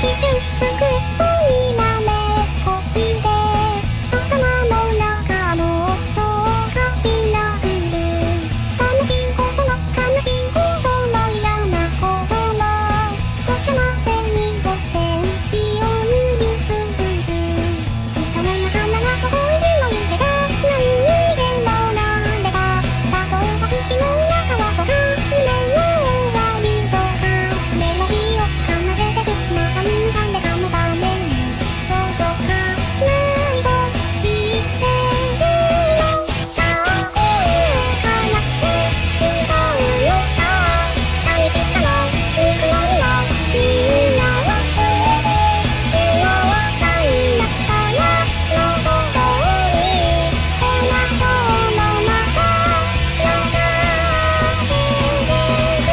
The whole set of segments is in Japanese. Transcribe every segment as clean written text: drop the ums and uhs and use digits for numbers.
始終作れとにらめっこして頭の中もっと書きなぐる楽しいことも悲しいことも嫌なこともごちゃ混ぜに汚染しを塗りつぶす歌の花が微笑みの揺れが何にでもなれば例えば月の裏側とか夢の終わりとかメロディーを奏でてくまた誰かのために届かないと知ってるのさあ声を枯らして歌うよさ寂しさのぬくもりをみんな忘れて今はさになったらのとこにほら今日もまた流れてく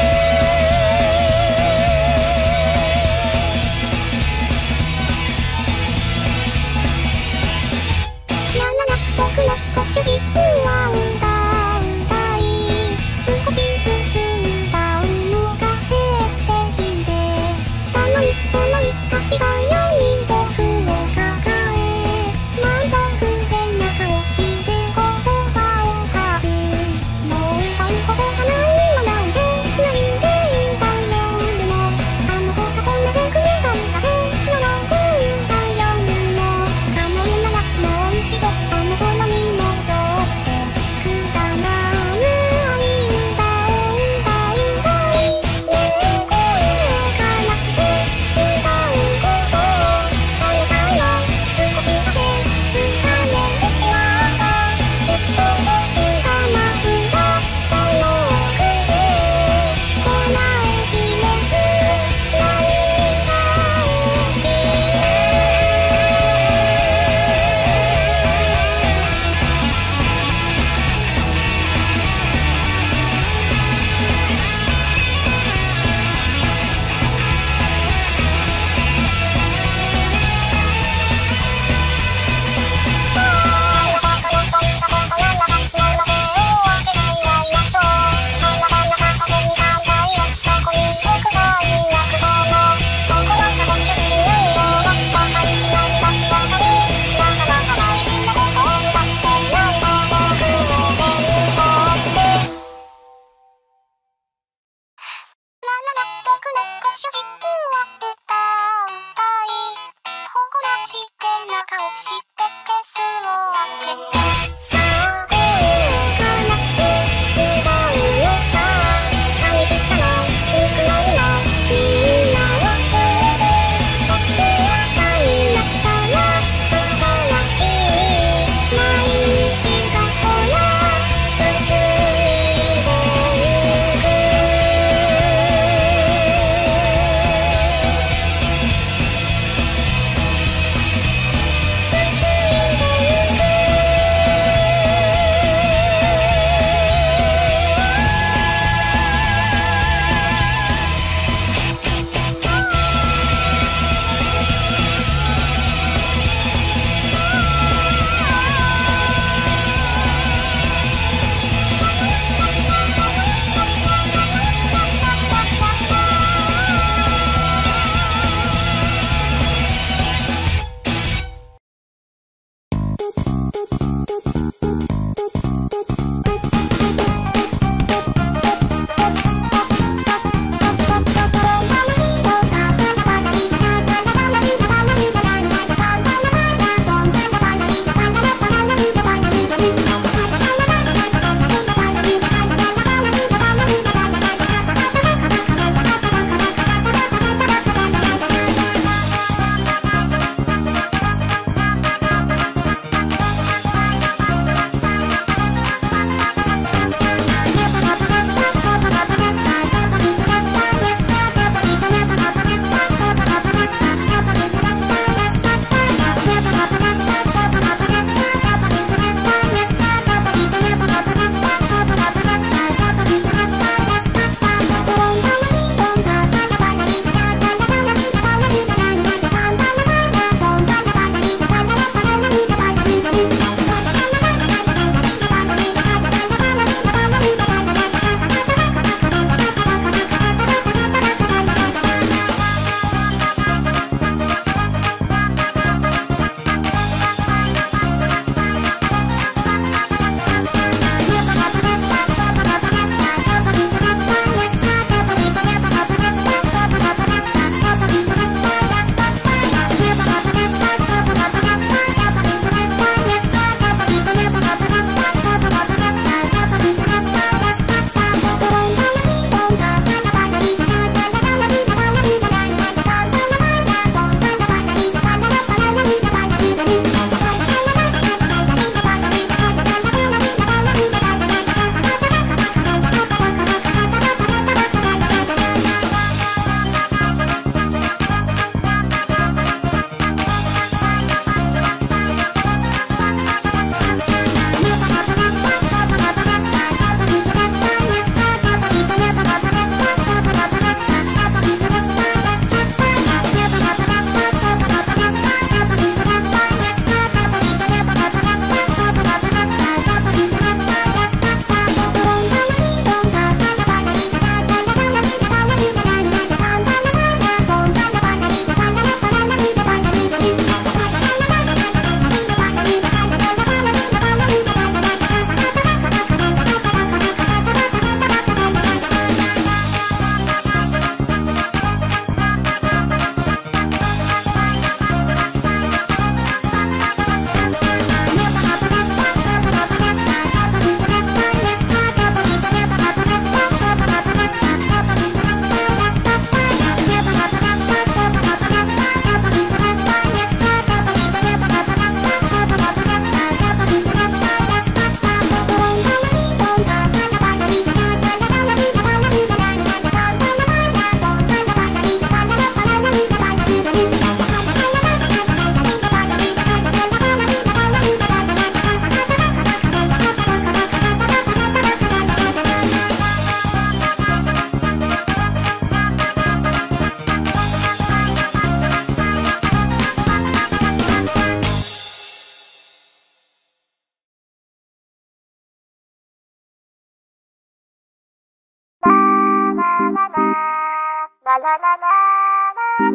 ラララ僕のご主人は歌い少しずつ歌うのが減ってきてたのにこの足がよに僕を抱え満足げな顔して言葉を吐くもう歌うことが何もないとないんでいいだよでもあの子がこんなでくれたんだと喜んだ夜も可能ならもう一度あの頃に戻ってくだらない歌を歌いたいねえ声を枯らして歌うこと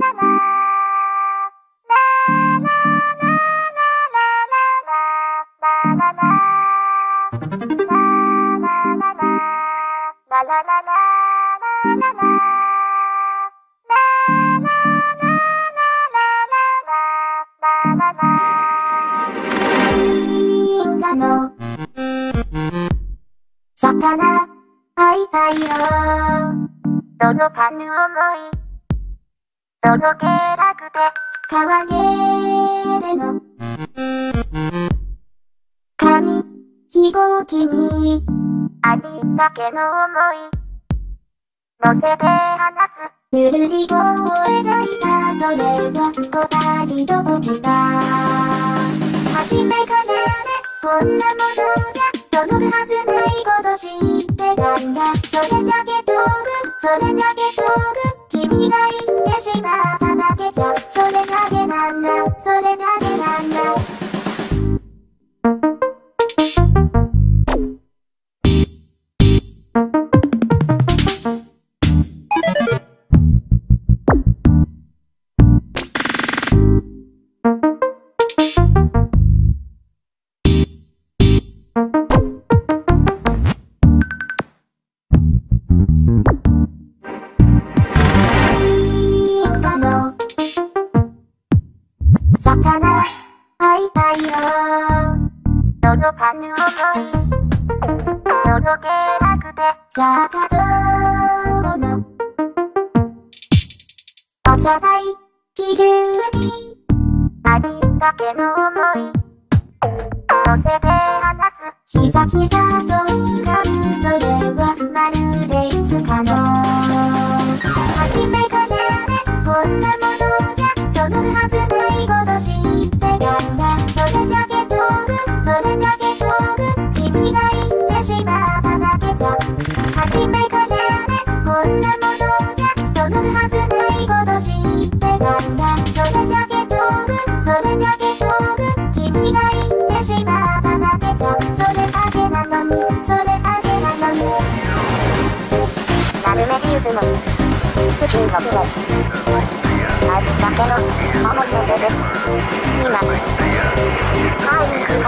魚、会いたいよ。届かぬ想い、届けなくて、川毛での紙飛行機にありったけの想い乗せて話す。ゆるり号を描いたそれは二人と落ちた。初めからね、こんなものじゃ届くはずないこと知ってたんだ。それだけ遠く、それだけ遠く、君が言ってしまっただけさ。それだけなんだ、それだけなんだ。魚、会いたいよ。届かぬ想い、届けなくて、坂道の幼い気流にありったけの想い乗せて話す。膝膝と浮かぶそれはまるでいつかの初めからね、こんなものじゃ届くはずないこと知ってたんだ。それだけ遠く、それだけ遠く、君が言ってしまっただけさ。初めからね、こんなものじゃ届くはずないこと知ってたんだ。それだけ遠く、それだけ遠く、君が言ってしまっただけさ。それだけなのに、それだけなのに。ラルメディウスの宇宙の雲ありったけの思い出です。今会いに行くから。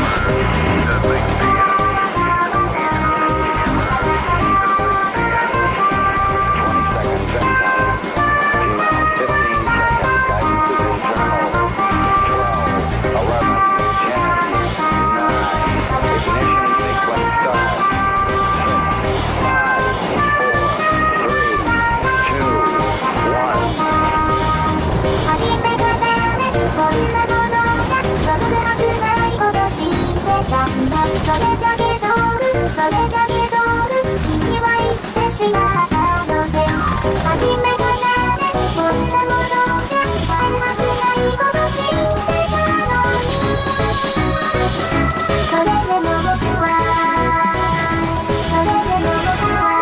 それだけ遠く、それだけ遠く、君は言ってしまったのです。初めからね、こんなものじゃあるはずないこと知ってたのに。それでも僕は、それでも僕は